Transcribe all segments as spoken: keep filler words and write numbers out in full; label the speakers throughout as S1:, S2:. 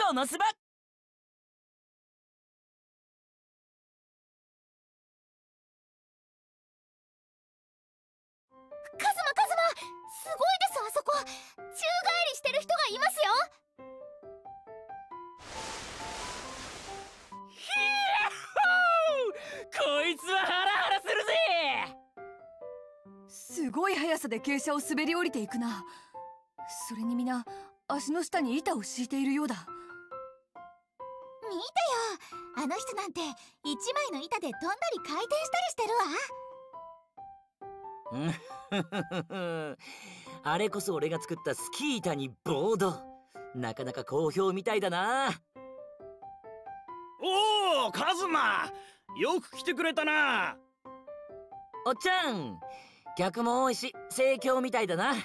S1: このスバ。
S2: カズマカズマ、すごいです。あそこ宙返りしてる人がいますよ。
S1: ヒヤッホー、こいつはハラハラするぜ。
S3: すごい速さで傾斜を滑り降りていくな。それに皆足の下に板を敷いているようだ。
S2: 見てよ、あの人なんて一枚の板で飛んだり回転したりしてるわ。
S1: あれこそ俺が作ったスキー板にボード。なかなか好評みたいだな。
S4: おお、カズマ、よく来てくれたな。
S1: おっちゃん、客も多いし盛況みたいだな。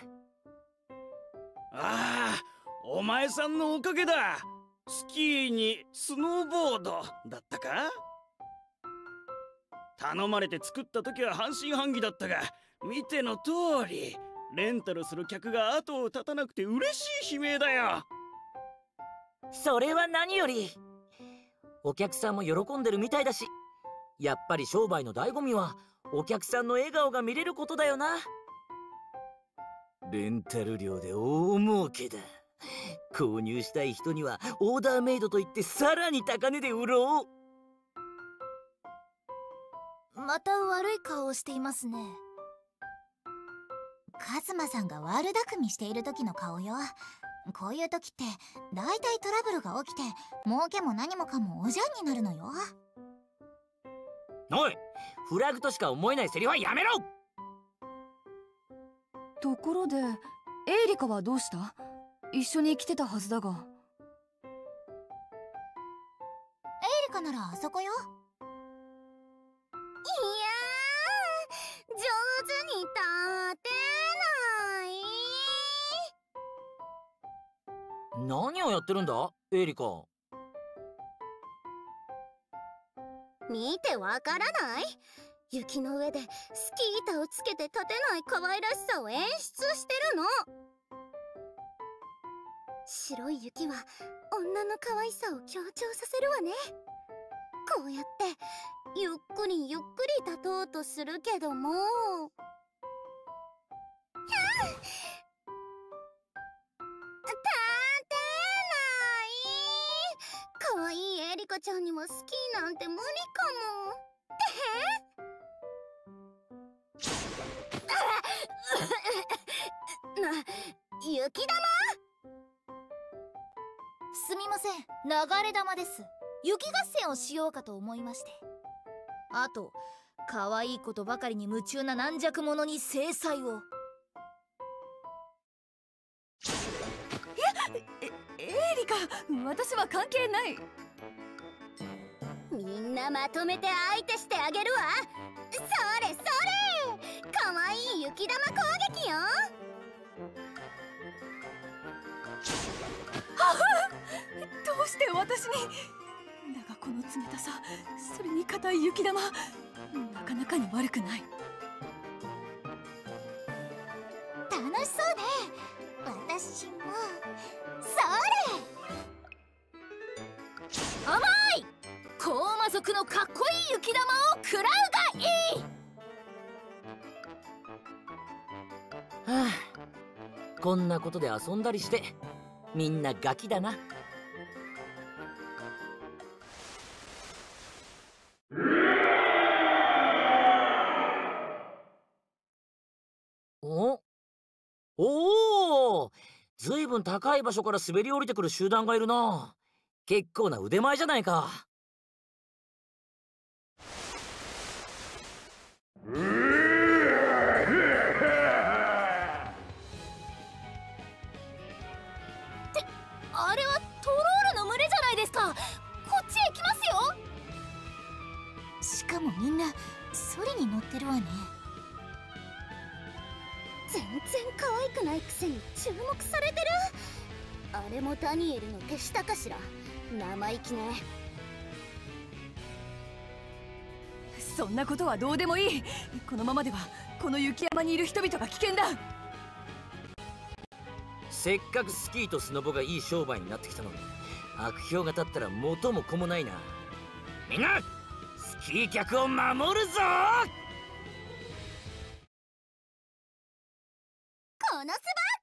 S4: ああ、お前さんのおかげだ。スキーにスノーボードだったか。頼まれて作った時は半信半疑だったが、見ての通りレンタルする客が後を絶たなくて嬉しい悲鳴だよ。
S1: それは何より。お客さんも喜んでるみたいだし、やっぱり商売の醍醐味はお客さんの笑顔が見れることだよな。レンタル料で大儲けだ。購入したい人にはオーダーメイドといってさらに高値で売ろ
S2: う。また悪い顔をしていますね。カズマさんが悪巧みしている時の顔よ。こういう時ってだいたいトラブルが起きて儲けも何もかもおじゃんになるのよ。
S1: おい、フラグとしか思えないセリフはやめろ。
S3: ところでエイリカはどうした？一緒に来てたはずだが。エ
S2: イリカならあそこよ。いやー、上手に立てない。
S1: 何をやってるんだエイリカ。
S2: 見てわからない？雪の上でスキー板をつけて立てない可愛らしさを演出してるの。白い雪は女の可愛さを強調させるわね。こうやってゆっくりゆっくり立とうとするけども、はあ、立てない。可愛いエリカちゃんにはスキーなんて無理かも。ってな、雪玉？すみません、流れ玉です。雪合戦をしようかと思いまして。あと、可愛いことばかりに夢中な軟弱者に制裁を。
S3: いや、え、エイリカ、私は関係ない。
S2: みんなまとめて相手してあげるわ。それそれ、可愛い雪玉攻撃よ。
S3: どうして私に。だがこの冷たさ、それに硬い雪玉、なかなかに悪くない。
S2: 楽しそうね。私もそれ。甘い高魔族のかっこいい雪玉を食らうがいい。
S1: はあ、こんなことで遊んだりしてみんなガキだな。おおお、ずいぶん高い場所から滑り降りてくる集団がいるな。結構な腕前じゃないか。
S2: ってあれはトロールの群れじゃないですか。こっちへ来ますよ。しかもみんなソリに乗ってるわね。全然可愛くないくせに注目されてる。あれもダニエルの手下かしら。生意気ね。
S3: そんなことはどうでもいい。このままではこの雪山にいる人々が危険だ。
S1: せっかくスキーとスノボがいい商売になってきたのに、 悪評が立ったら元も子もないな。みんなスキー客を守るぞ。
S2: このスバ